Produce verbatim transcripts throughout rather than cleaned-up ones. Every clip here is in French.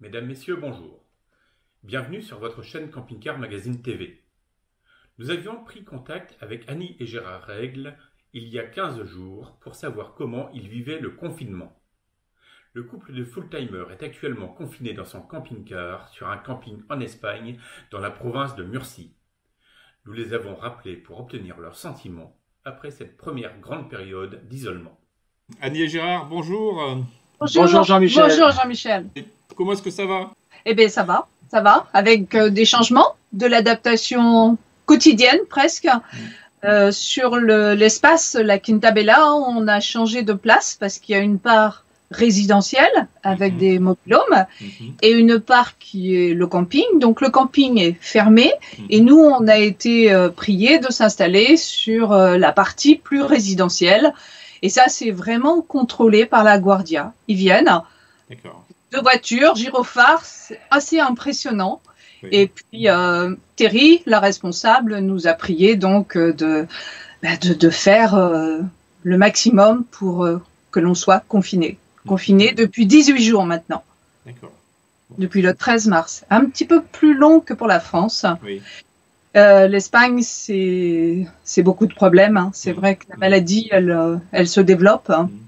Mesdames, Messieurs, bonjour. Bienvenue sur votre chaîne Camping Car Magazine T V. Nous avions pris contact avec Annie et Gérard Règle il y a quinze jours pour savoir comment ils vivaient le confinement. Le couple de full-timers est actuellement confiné dans son camping-car sur un camping en Espagne dans la province de Murcie. Nous les avons rappelés pour obtenir leurs sentiments après cette première grande période d'isolement. Annie et Gérard, bonjour. Bonjour, bonjour Jean-Michel. Bonjour Jean-Michel. Comment est-ce que ça va? Eh bien, ça va, ça va, avec euh, des changements, de l'adaptation quotidienne presque. Euh, sur l'espace, la Quinta Bella, on a changé de place parce qu'il y a une part résidentielle avec mmh. des mobilhomes mmh. et une part qui est le camping. Donc, le camping est fermé mmh. et nous, on a été euh, priés de s'installer sur euh, la partie plus résidentielle. Et ça, c'est vraiment contrôlé par la Guardia. Ils viennent. D'accord. Deux voitures, gyrophares, c'est assez impressionnant. Oui. Et puis, euh, Terry, la responsable, nous a prié donc de, bah, de, de faire euh, le maximum pour euh, que l'on soit confiné. Confiné depuis dix-huit jours maintenant. D'accord. Bon. Depuis le treize mars. Un petit peu plus long que pour la France. Oui. Euh, L'Espagne, c'est beaucoup de problèmes. Hein. C'est mmh. vrai que la maladie, elle, elle se développe. Hein. Mmh.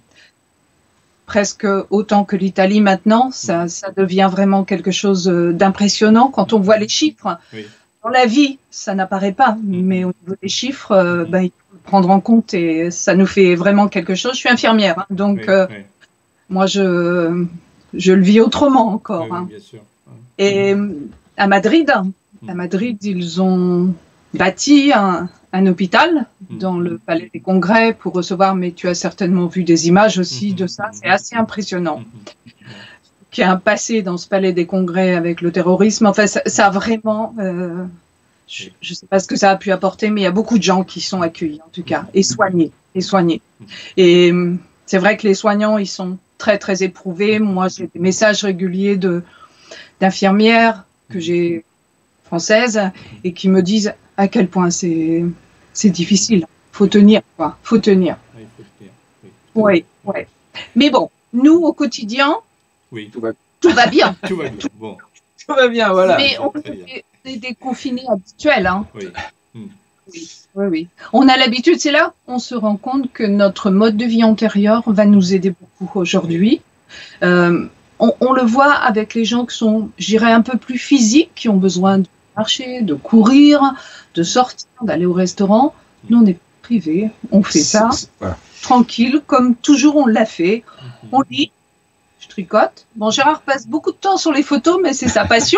Presque autant que l'Italie maintenant, ça, ça devient vraiment quelque chose d'impressionnant quand on voit les chiffres. Oui. Dans la vie, ça n'apparaît pas, mais au niveau des chiffres, euh, ben, il faut le prendre en compte et ça nous fait vraiment quelque chose. Je suis infirmière, hein, donc oui, euh, oui. moi, je, je le vis autrement encore. Oui, hein. Bien sûr. Et à Madrid, à Madrid, ils ont bâti un, un hôpital dans le Palais des Congrès pour recevoir, mais tu as certainement vu des images aussi de ça, c'est assez impressionnant. Qu'il y a un passé dans ce Palais des Congrès avec le terrorisme, enfin ça, ça a vraiment, euh, je ne sais pas ce que ça a pu apporter, mais il y a beaucoup de gens qui sont accueillis en tout cas, et soignés, et soignés. Et c'est vrai que les soignants, ils sont très très éprouvés. Moi, j'ai des messages réguliers de d'infirmières que j'ai françaises et qui me disent à quel point c'est c'est difficile. Faut tenir, quoi. Faut tenir. Oui, faut tenir. Oui, oui. Ouais. Mais bon, nous au quotidien, oui, tout va, tout va bien. tout va bien. Bon. Tout va bien, voilà. Mais on est des, des confinés habituels, hein. Oui. Hmm. Oui, oui, oui. On a l'habitude, c'est là, on se rend compte que notre mode de vie antérieur va nous aider beaucoup aujourd'hui. Euh, on, on le voit avec les gens qui sont, j'irais, un peu plus physiques, qui ont besoin de marcher, de courir, de sortir, d'aller au restaurant. Nous, on est privés, on fait ça, voilà. Tranquille, comme toujours on l'a fait. On lit, je tricote. Bon, Gérard passe beaucoup de temps sur les photos, mais c'est sa passion.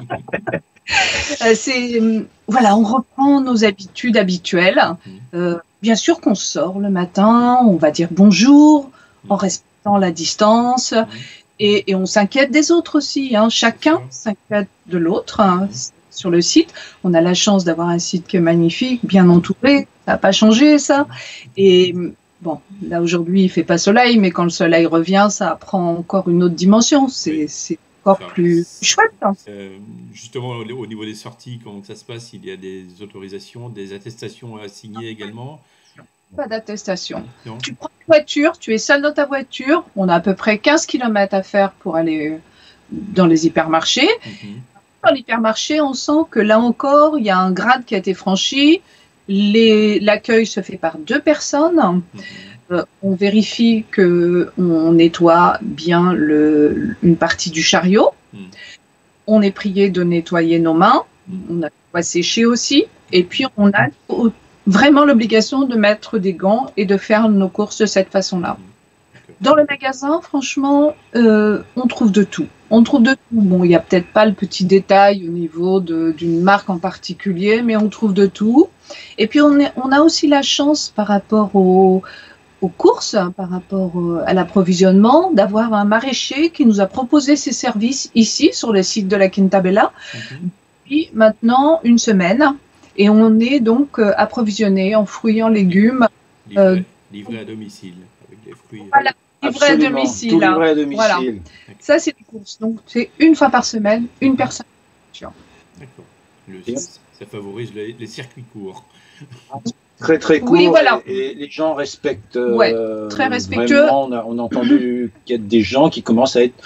c'est voilà, on reprend nos habitudes habituelles. Euh, bien sûr qu'on sort le matin, on va dire bonjour, en respectant la distance. Et, et on s'inquiète des autres aussi. Hein. Chacun s'inquiète de l'autre. Hein. Sur le site, on a la chance d'avoir un site qui est magnifique, bien entouré. Ça n'a pas changé, ça. Et bon, là aujourd'hui, il fait pas soleil, mais quand le soleil revient, ça prend encore une autre dimension. C'est encore enfin, plus chouette. Hein. Euh, justement, au niveau des sorties, comment ça se passe? Il y a des autorisations, des attestations à signer également? Pas d'attestation. Tu prends une voiture, tu es seul dans ta voiture. On a à peu près quinze kilomètres à faire pour aller dans les hypermarchés. Mm-hmm. Dans l'hypermarché, on sent que là encore, il y a un grade qui a été franchi. L'accueil se fait par deux personnes. Mm-hmm. euh, on vérifie qu'on nettoie bien le, une partie du chariot. Mm-hmm. On est prié de nettoyer nos mains. Mm-hmm. On a quoi sécher aussi. Et puis, on a vraiment l'obligation de mettre des gants et de faire nos courses de cette façon-là. Dans le magasin, franchement, euh, on trouve de tout. On trouve de tout. Bon, il n'y a peut-être pas le petit détail au niveau d'une marque en particulier, mais on trouve de tout. Et puis, on, est, on a aussi la chance par rapport aux, aux courses, par rapport au, à l'approvisionnement, d'avoir un maraîcher qui nous a proposé ses services ici, sur le site de la Quinta Bella. Mm-hmm. Puis maintenant, une semaine. Et on est donc euh, approvisionné en fruits et en légumes. Livré, euh, livré à domicile, avec des fruits. Voilà. Livré à domicile. Tout livré à domicile. Voilà. Ça, c'est des courses. Donc, c'est une fois par semaine, une personne. D'accord. Ça favorise les, les circuits courts. Très, très court. Oui, voilà. Et, et les gens respectent. Ouais, euh, très respectueux. Vraiment, on, a, on a entendu qu'il y a des gens qui commencent à être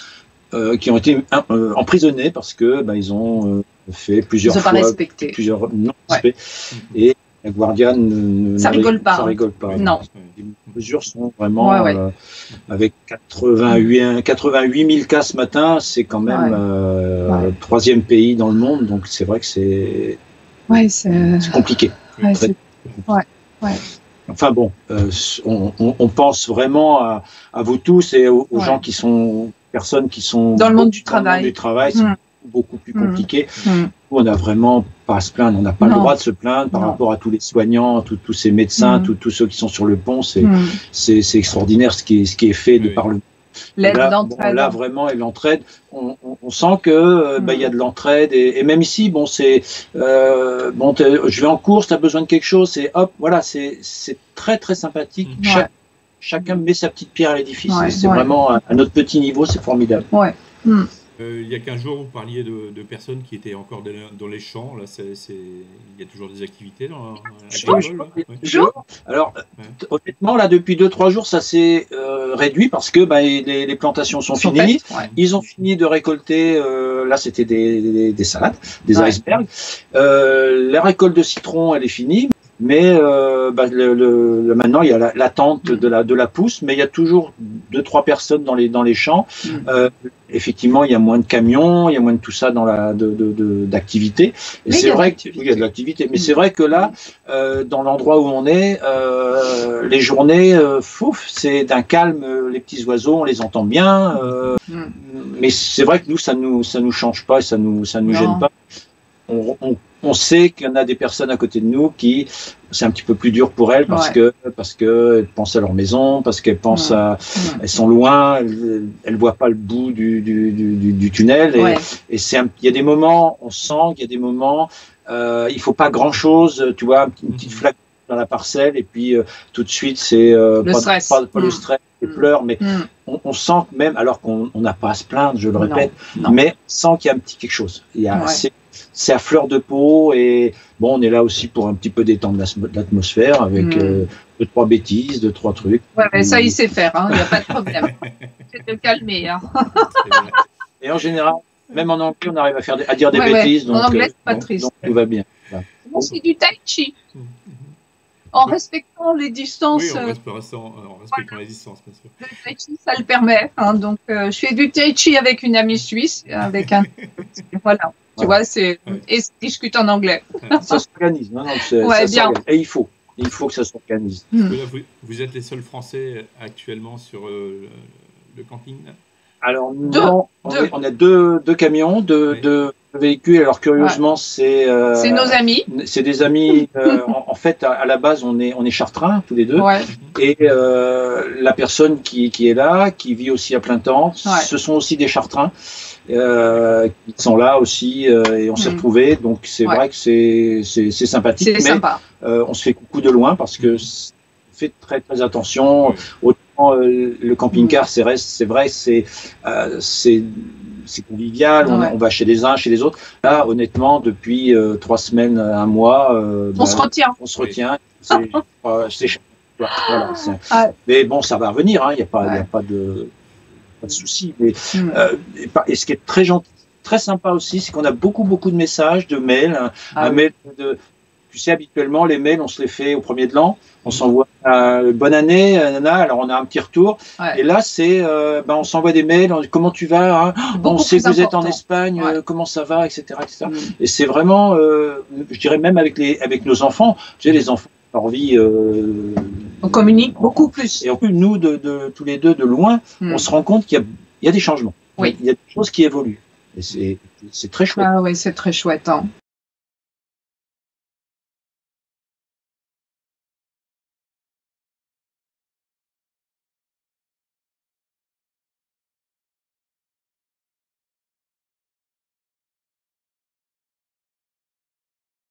euh, qui ont été euh, emprisonnés parce que bah, ils ont euh, fait plusieurs ils ont fois, pas respecté. plusieurs non respect, ouais. Et la Guardia ne, ça ne rigole pas. Ça rigole pas. Non. Les mesures sont vraiment ouais, ouais. Euh, avec quatre-vingt-huit mille cas ce matin, c'est quand même ouais. Euh, ouais. le troisième pays dans le monde, donc c'est vrai que c'est ouais, c'est compliqué. Ouais, Très... ouais, ouais. Enfin bon, euh, on, on, on pense vraiment à, à vous tous et aux, aux ouais. gens qui sont personnes qui sont dans le monde du travail. Le monde du travail, c'est mmh. beaucoup plus compliqué. Mmh. On n'a vraiment pas à se plaindre, on n'a pas non. le droit de se plaindre par non. rapport à tous les soignants, tous, tous ces médecins, mmh. tous, tous ceux qui sont sur le pont. C'est mmh. c'est extraordinaire ce qui est, ce qui est fait de oui. par le. L'aide, là, l'entraide. Bon, là vraiment, et l'entraide, on, on, on sent que euh, mmh. bah, y a de l'entraide et, et même ici, bon, c'est euh, bon, je vais en course, tu as besoin de quelque chose, c'est hop, voilà, c'est c'est très très sympathique. Mmh. Chaque, chacun met sa petite pierre à l'édifice. Ouais, c'est ouais. vraiment à, à notre petit niveau, c'est formidable. Ouais. Mmh. Euh, il y a quinze jours, vous parliez de, de personnes qui étaient encore de, dans les champs. Là, c'est, c'est... il y a toujours des activités dans l'école. Ouais. Alors, ouais. honnêtement, là, depuis deux trois jours, ça s'est euh, réduit parce que bah, les, les plantations sont, sont finies. Ouais. Ils ont fini de récolter. Euh, là, c'était des, des, des salades, des ouais. icebergs. Euh, la récolte de citron, elle est finie. Mais euh, bah, le, le, le, maintenant, il y a l'attente la, mmh. de, la, de la pousse, mais il y a toujours deux, trois personnes dans les, dans les champs. Mmh. Euh, effectivement, il y a moins de camions, il y a moins de tout ça dans la de, de, de, d'activité. Et c'est vrai qu'il oui, y a de l'activité. Mais mmh. c'est vrai que là, euh, dans l'endroit où on est, euh, les journées, euh, fouf, c'est d'un calme. Les petits oiseaux, on les entend bien. Euh, mmh. Mais c'est vrai que nous, ça nous, ça nous change pas, ça nous, ça nous gêne pas. On, on, on sait qu'il y en a des personnes à côté de nous qui, c'est un petit peu plus dur pour elles parce ouais. que parce que elles pensent à leur maison, parce qu'elles pensent ouais. à, ouais. elles sont loin, elles, elles voient pas le bout du du du, du tunnel et, ouais. et c'est un, il y a des moments, on sent qu'il y a des moments, euh, il faut pas grand chose, tu vois, une petite flaque dans la parcelle et puis euh, tout de suite c'est euh, le pas, stress, pas, pas mmh. le stress, les mmh. pleurs, mais mmh. on, on sent même alors qu'on n'a pas à se plaindre, je le répète, non. Non. mais on sent qu'il y a un petit quelque chose. Il y a ouais. c'est c'est à fleur de peau et bon, on est là aussi pour un petit peu détendre l'atmosphère avec mmh. euh, deux, trois bêtises, deux, trois trucs. Ouais, mais ça, il sait faire, il hein, n'y a pas de problème. C'est de calmer. Hein. Et en général, même en anglais, on arrive à, faire des, à dire des ouais, bêtises. Ouais. Donc, en anglais, euh, c'est pas donc, triste. Donc, tout va bien. Voilà. C'est du tai chi. En respectant les distances. Oui, en respectant, en respectant voilà. les distances, bien sûr. Le tai chi, ça le permet. Hein, donc, euh, je fais du tai chi avec une amie suisse, avec un. Voilà. Tu vois, c'est ouais. et se discute en anglais. Ça s'organise, non, non, ouais, ça bien. Et il faut, il faut que ça s'organise. Mmh. Vous, vous êtes les seuls Français actuellement sur euh, le camping là? Alors non, on, est, on a deux, deux camions, deux, oui. deux véhicules. Alors curieusement, ouais. c'est euh, c'est nos amis. C'est des amis. Euh, en, en fait, à, à la base, on est on est chartrains tous les deux. Ouais. Et euh, la personne qui qui est là, qui vit aussi à plein temps, ouais. ce sont aussi des chartrains. Euh, qui sont là aussi euh, et on mmh. s'est retrouvés, donc c'est ouais. vrai que c'est c'est sympathique, mais sympa. Euh, on se fait coucou de loin parce que on fait très très attention. Autant euh, le camping-car, c'est vrai, c'est vrai, c'est euh, c'est c'est convivial, ouais. on, on va chez les uns, chez les autres. Là, honnêtement, depuis euh, trois semaines, un mois, euh, on bah, se retient. On se retient. C'est euh, voilà, ouais. Mais bon, ça va revenir. Il hein, n'y a pas, il ouais. y a pas de pas de souci. Mais, mmh. euh, et, et ce qui est très gentil, très sympa aussi, c'est qu'on a beaucoup, beaucoup de messages, de mails. Un, ah, un oui. mail de, tu sais, habituellement, les mails, on se les fait au premier de l'an. On s'envoie euh, bonne année, nana. Alors, on a un petit retour. Ouais. Et là, c'est, euh, ben, on s'envoie des mails. On dit, comment tu vas hein on sait que vous êtes en Espagne. Ouais. Euh, comment ça va, et cetera, et cetera. Mmh. Et c'est vraiment, euh, je dirais même avec les, avec nos enfants. Tu sais, les enfants. Leur vie, euh, on communique beaucoup plus. Et en plus, nous, de, de, tous les deux, de loin, mm. on se rend compte qu'il y a, il y a des changements. Oui. Il y a des choses qui évoluent. Et c'est très chouette. Ah oui, c'est très chouette. Hein.